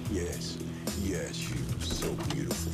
Yes, yes, she was so beautiful.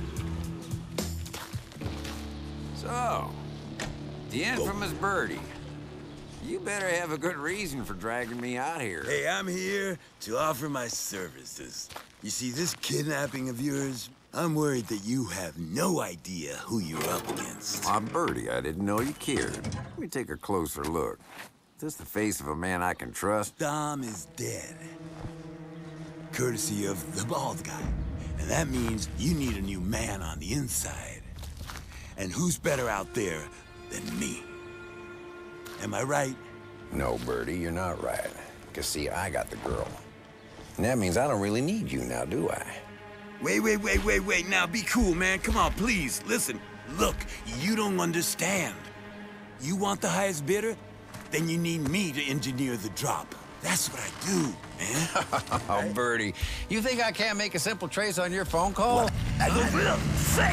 So, the infamous Birdie. You better have a good reason for dragging me out here. Hey, I'm here to offer my services. You see, this kidnapping of yours, I'm worried that you have no idea who you're up against. I'm Birdie. I didn't know you cared. Let me take a closer look. Is this the face of a man I can trust? Dom is dead. Courtesy of the bald guy. And that means you need a new man on the inside. And who's better out there than me? Am I right? No, Birdie, you're not right. Because, see, I got the girl. And that means I don't really need you now, do I? Wait. Now, be cool, man. Come on, please. Listen. Look, you don't understand. You want the highest bidder? Then you need me to engineer the drop. That's what I do, man. Oh, right? Birdie, you think I can't make a simple trace on your phone call? Sick.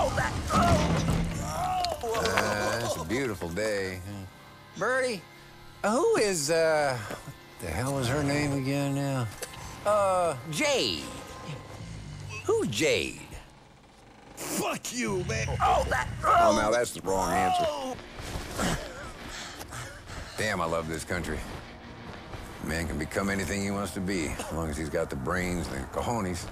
It's a beautiful day. Birdie, who is, what the hell was her name again now? Jade. Who's Jade? Fuck you, man. Oh, now that's the wrong answer. Damn, I love this country. A man can become anything he wants to be, as long as he's got the brains and the cojones.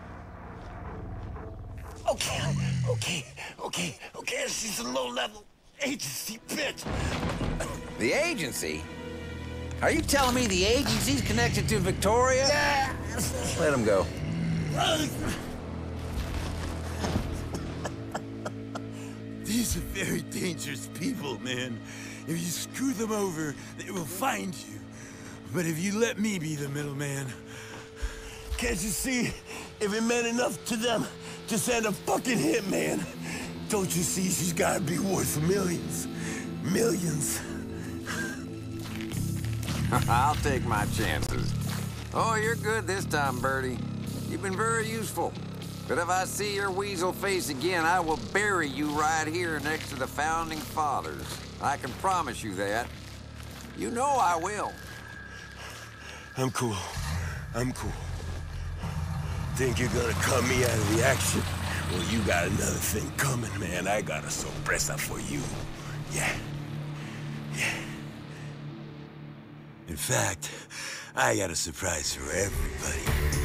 Okay, she's a low-level agency bitch. The agency? Are you telling me the agency's connected to Victoria? Yeah. Let him go. These are very dangerous people, man. If you screw them over, they will find you. But if you let me be the middleman... Can't you see? If it meant enough to them to send a fucking hitman, don't you see she's gotta be worth millions? Millions. I'll take my chances. Oh, you're good this time, Birdie. You've been very useful. But if I see your weasel face again, I will bury you right here next to the Founding Fathers. I can promise you that. You know I will. I'm cool. Think you're gonna cut me out of the action? Well, you got another thing coming, man. I got a sorpresa for you. Yeah. In fact, I got a surprise for everybody.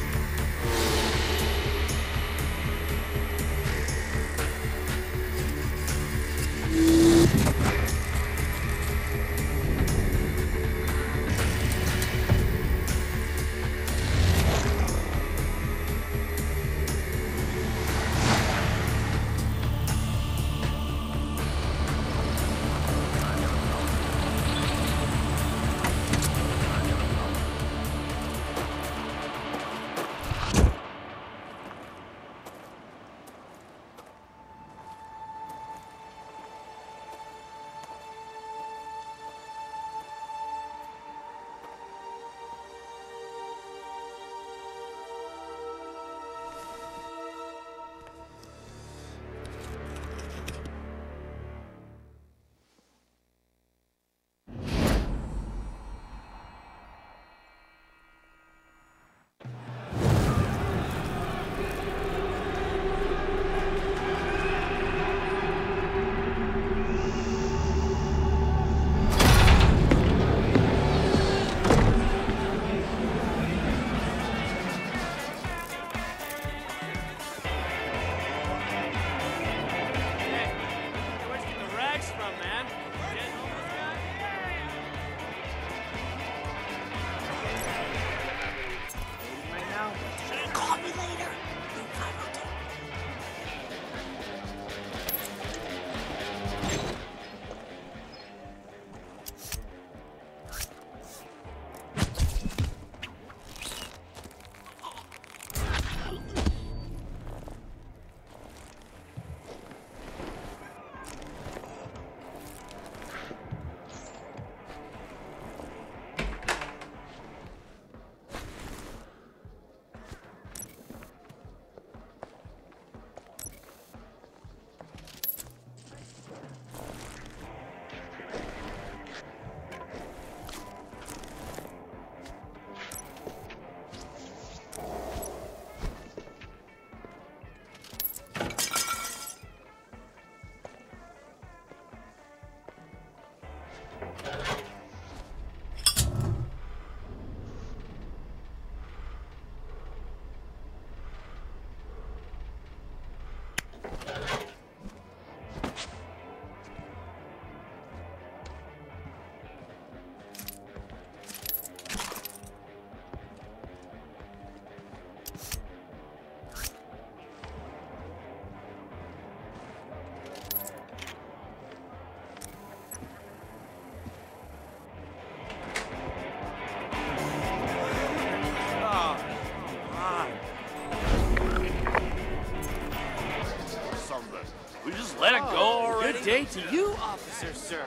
Let it go already. Good day to you, officer, sir.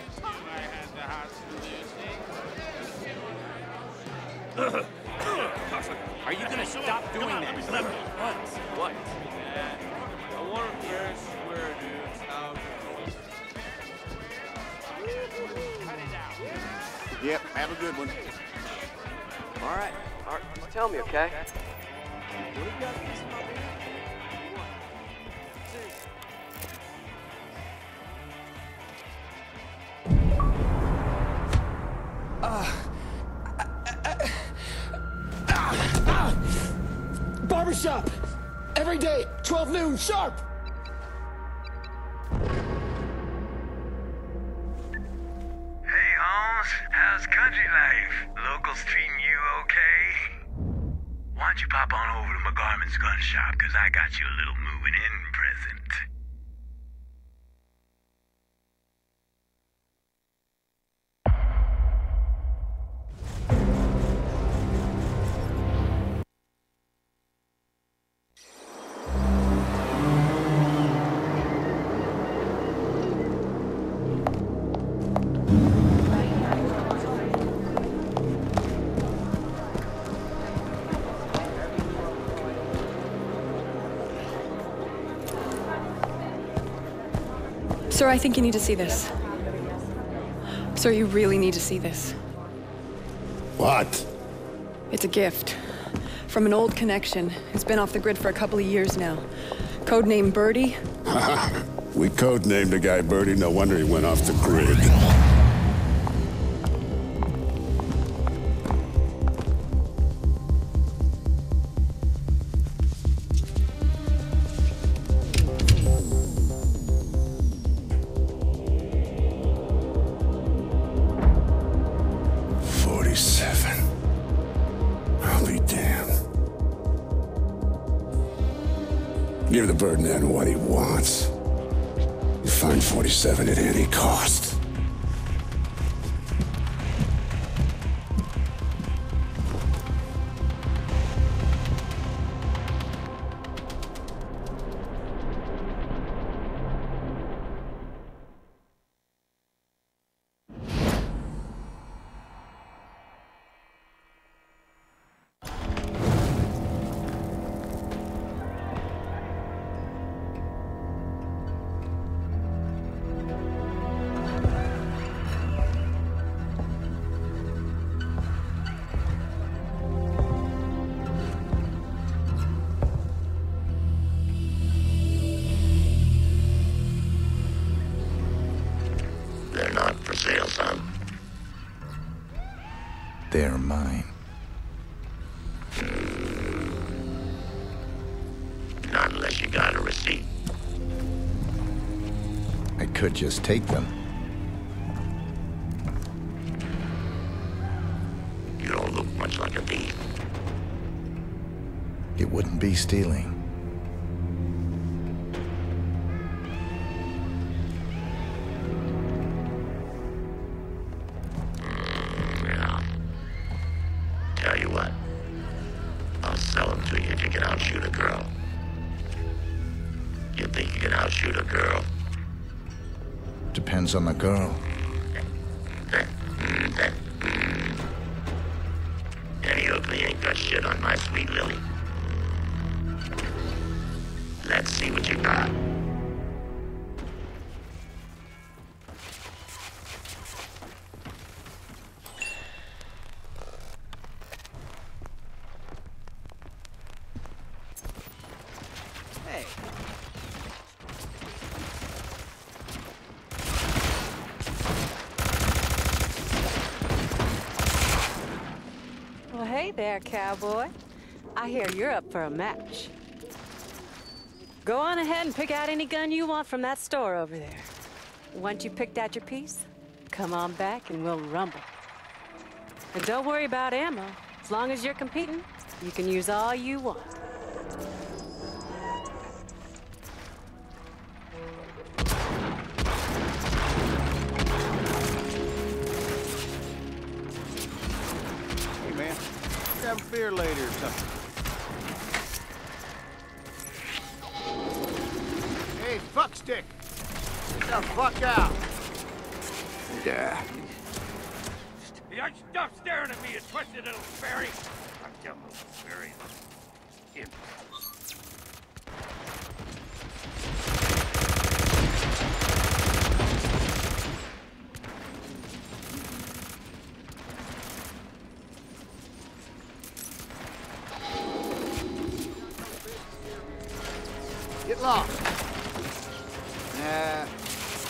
Are you gonna stop doing that? What? I want to finish where it is. Yep, have a good one. All right, just tell me, okay? What have you got against him up here? Barbershop! Every day, 12 noon, sharp! Hey, Holmes. How's country life? Locals treating you okay? Why don't you pop on over to McGarman's gun shop, because I got you a little moving in present. Sir, I think you need to see this. Sir, you really need to see this. What? It's a gift. From an old connection who's been off the grid for a couple of years now. Codename Birdie. We codenamed the guy Birdie, no wonder he went off the grid. Give the Birdman what he wants. You find 47 at any cost. They're not for sale, son. They're mine. Not unless you got a receipt. I could just take them. You don't look much like a thief. It wouldn't be stealing. Yeah. Tell you what. I'll sell them to you if you can outshoot a girl. You think you can outshoot a girl? Depends on the girl. Any ugly ain't got shit on my sweet Lily. Let's see what you got. Hey. Well, hey there, cowboy. I hear you're up for a match. Go on ahead and pick out any gun you want from that store over there. Once you picked out your piece, come on back and we'll rumble. And don't worry about ammo. As long as you're competing, you can use all you want. Hey, man. Grab a beer later or something. Hey, fuckstick! The fuck out! Yeah. Yeah, stop staring at me, you twisted little fairy! I'm dumb little fairy. Imp. Get lost. Nah.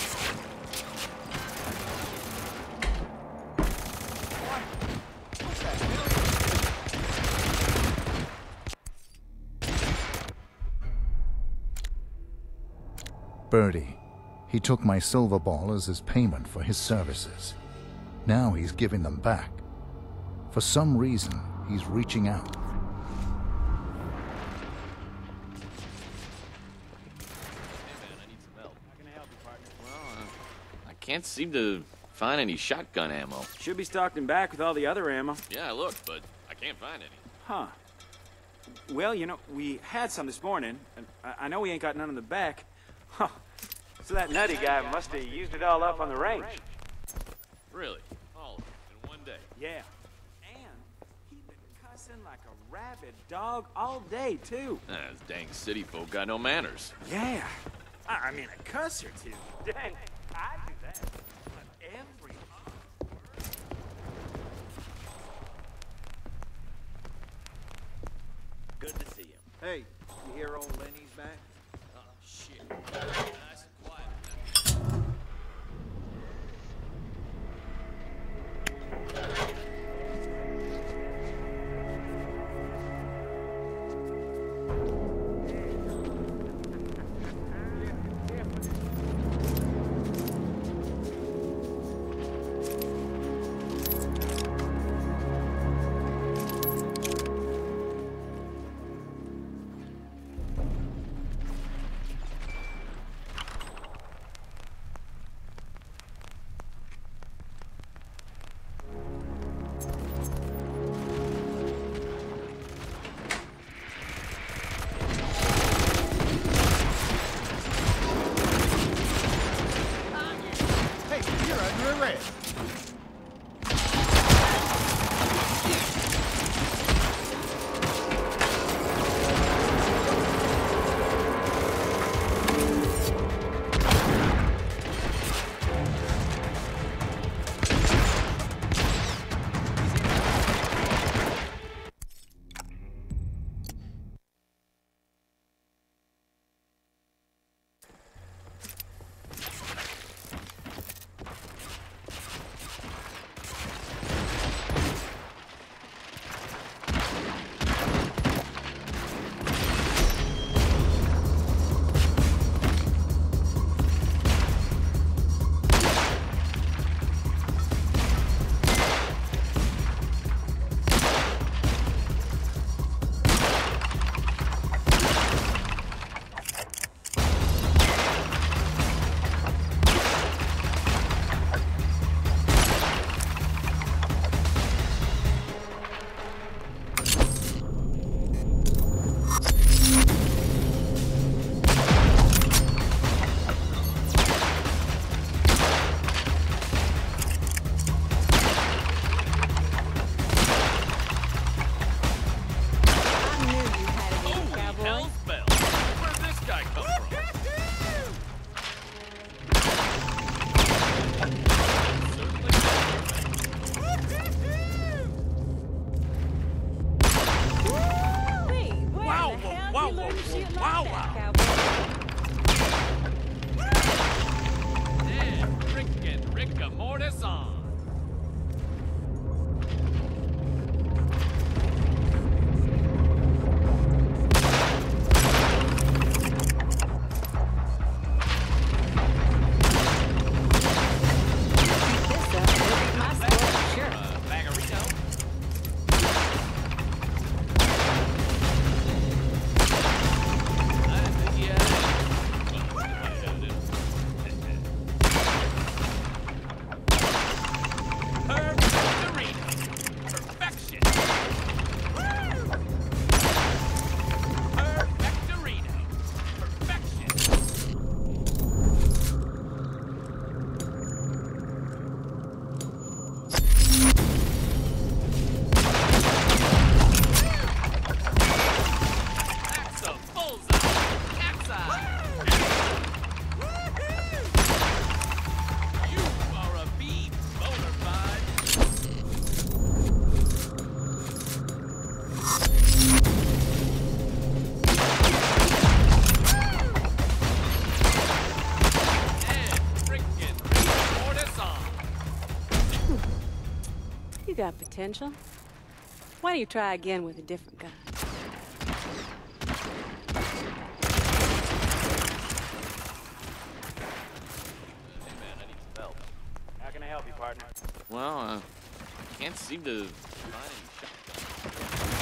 Birdie. He took my silver ball as his payment for his services. Now he's giving them back. For some reason, he's reaching out. I can't seem to find any shotgun ammo. Should be stocked in back with all the other ammo. Yeah, I looked, but I can't find any. Huh. Well, you know, we had some this morning, and I know we ain't got none in the back. Huh. So that nutty guy must have used it all up on the range. Really? All of it in one day? Yeah. And he'd been cussing like a rabid dog all day, too. Those dang city folk got no manners. Yeah. I mean, a cuss or two. Dang, I do that. But every Good to see you. Hey, you hear old Lenny's back? Oh, shit. Nice and quiet. Hey, you're under arrest. got potential. Why don't you try again with a different gun? How can I help you, partner? Well, I can't seem to find any shotgun.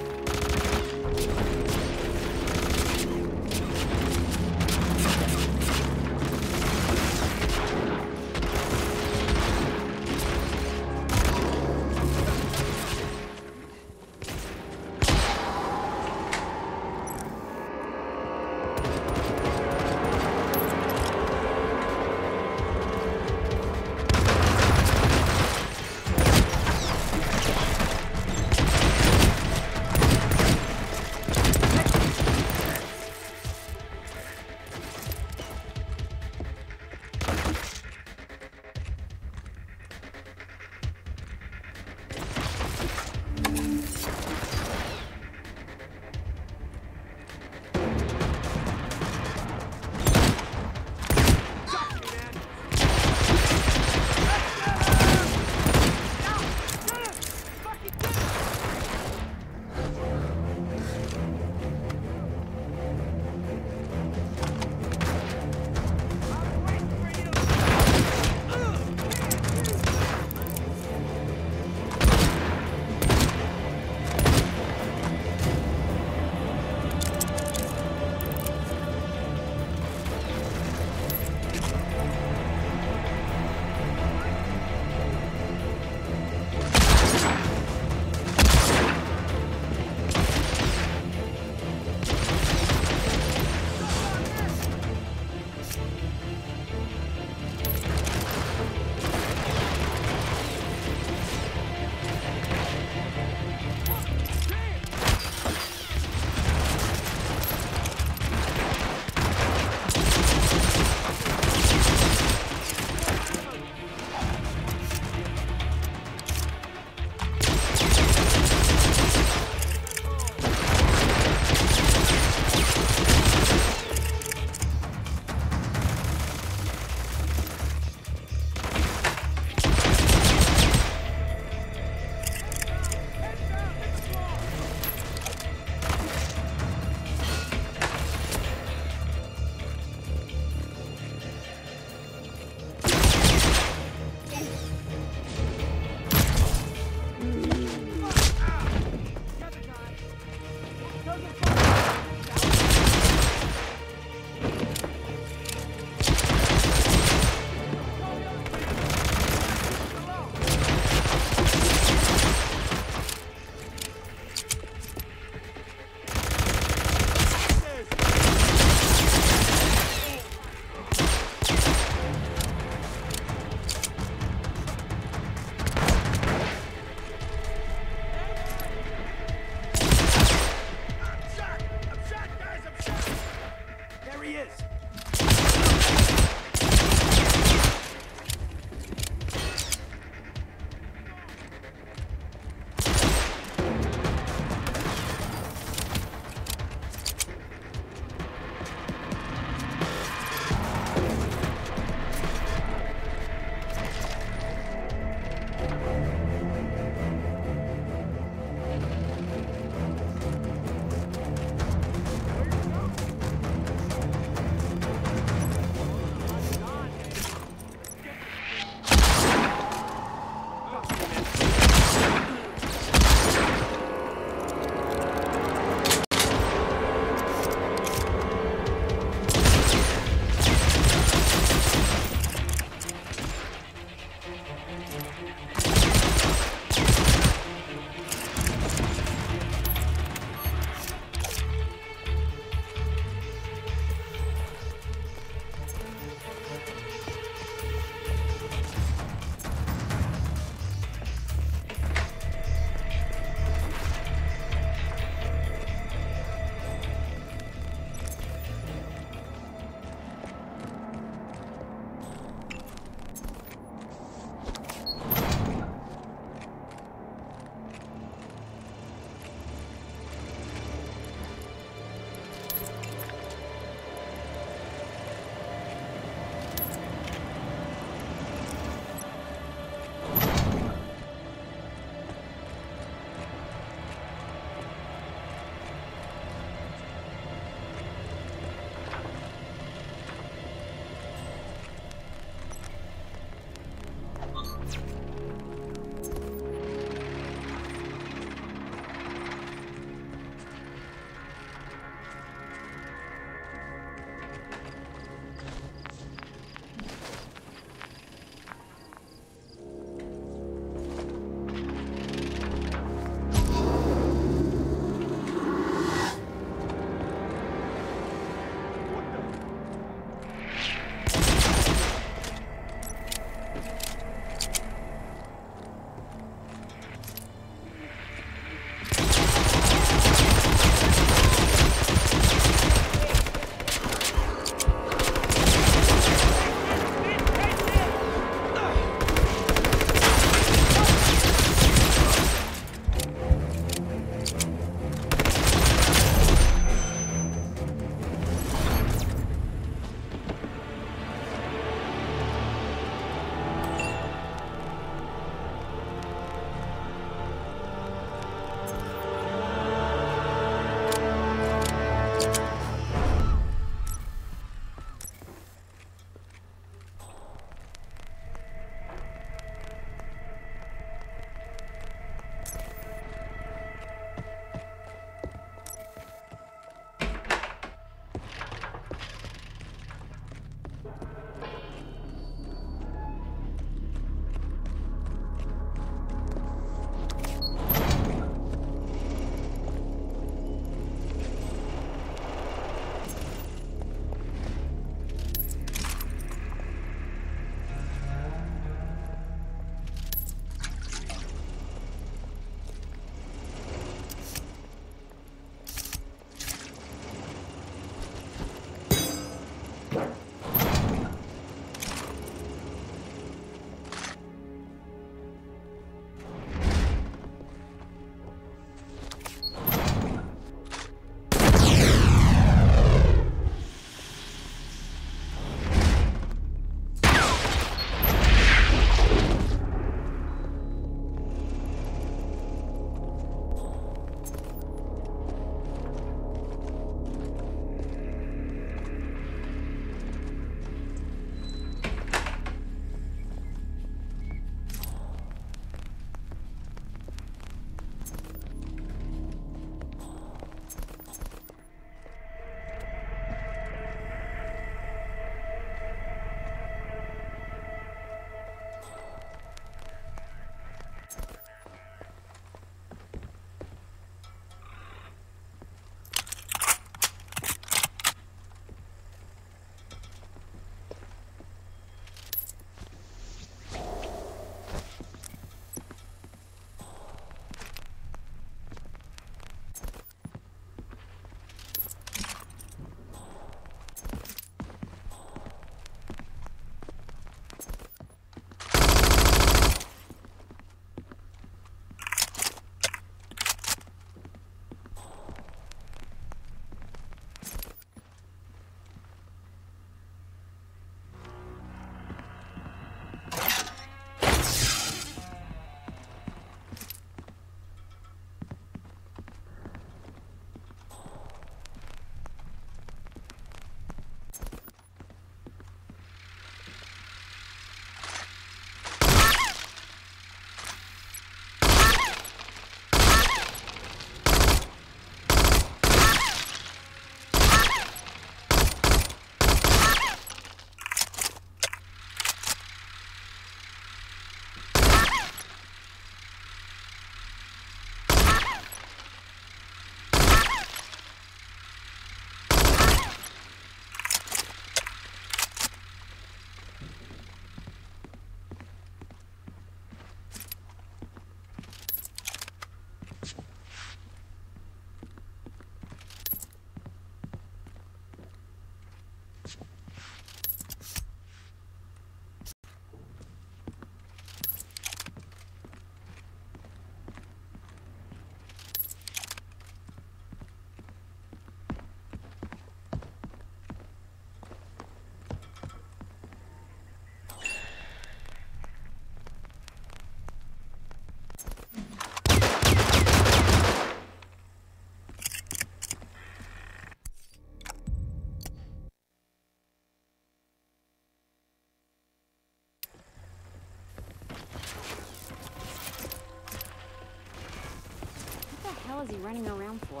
hell is he running around for?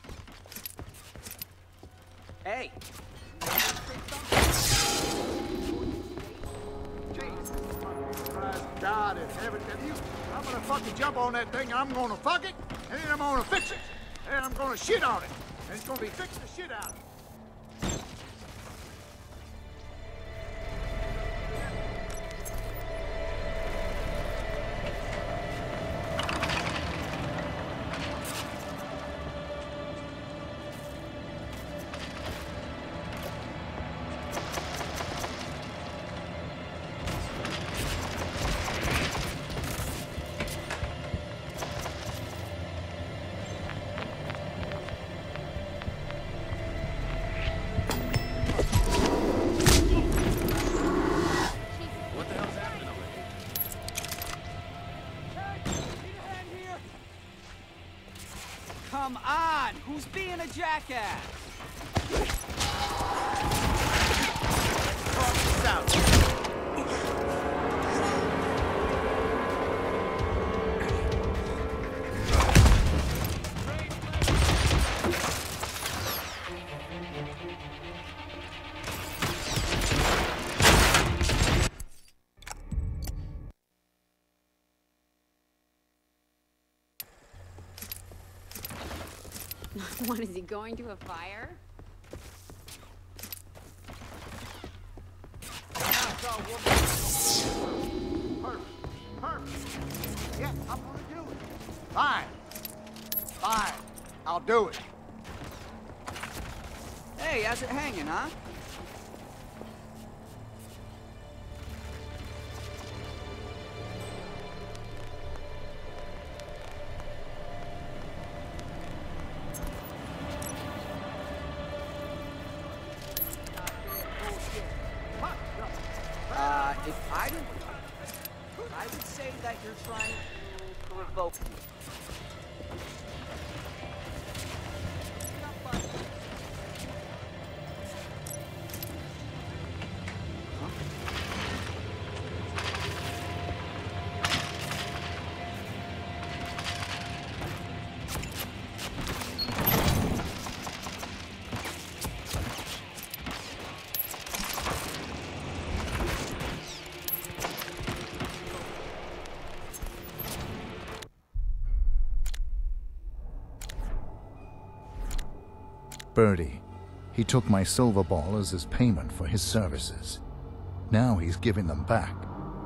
Hey! God in heaven, can you? I'm gonna fucking jump on that thing, I'm gonna fuck it, and then I'm gonna fix it, and I'm gonna shit on it, and it's gonna be fixing the shit out of it. Come on! Who's being a jackass? Talk this out. What, is he going to a fire? Perfect. Yeah, I'm gonna do it. Fine. Fine. I'll do it. Hey, how's it hanging, huh? I would say that you're trying to provoke me. Birdie. He took my silver ball as his payment for his services. Now he's giving them back.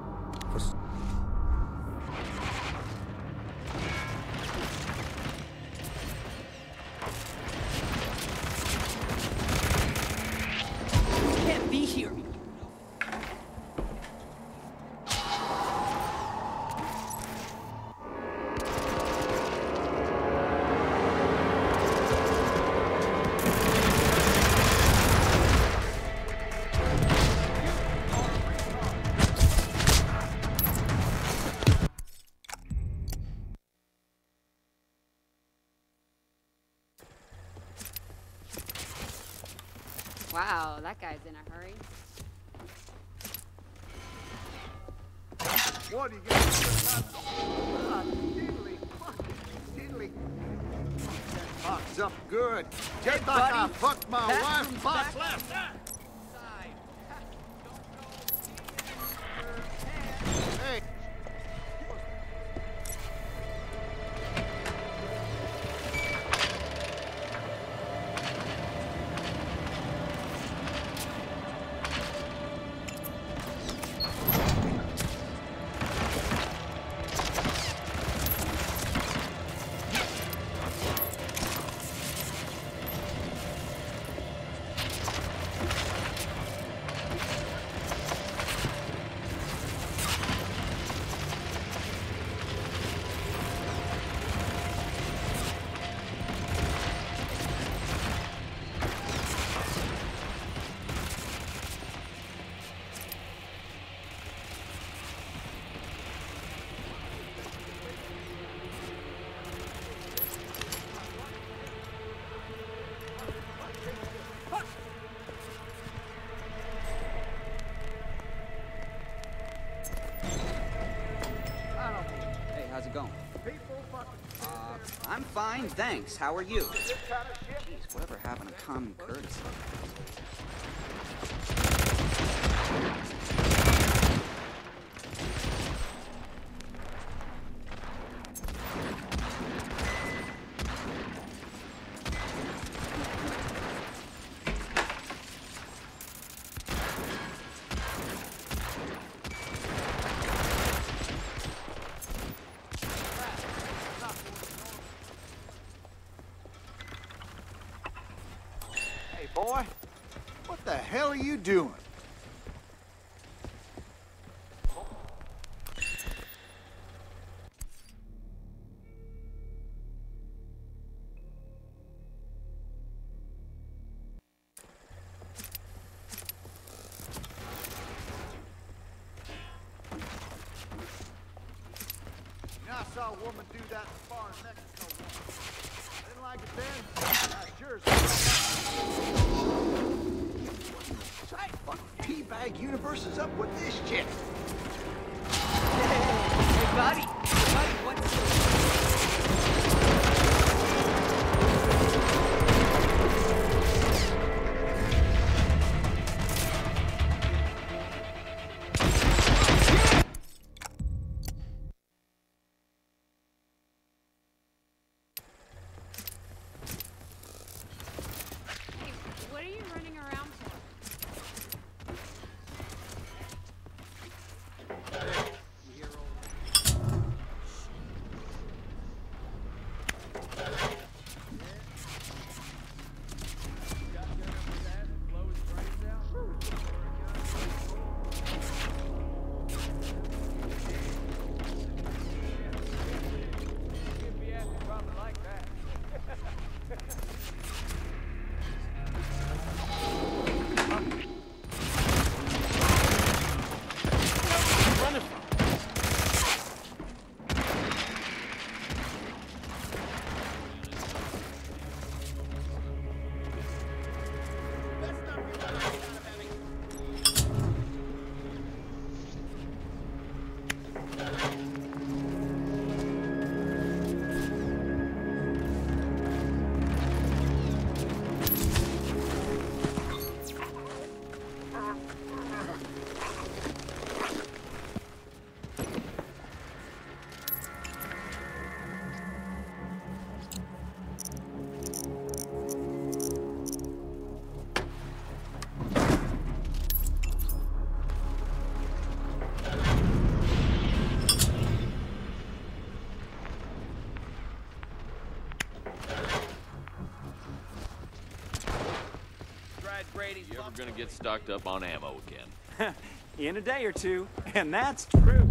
Can't be here. Wow, that guy's in a hurry. What do you get? Diddly. That box up good. Just like I fucked my wife box last night. Hey. I'm fine, thanks. How are you? Jeez, whatever happened to common courtesy? Boy, what the hell are you doing? I saw a woman do that as far as Mexico once. I didn't like it then. I sure What fucking teabag universe is up with this shit? Hey, buddy, what's What are you running around for? You ever gonna get stocked up on ammo again? In a day or two, and that's true.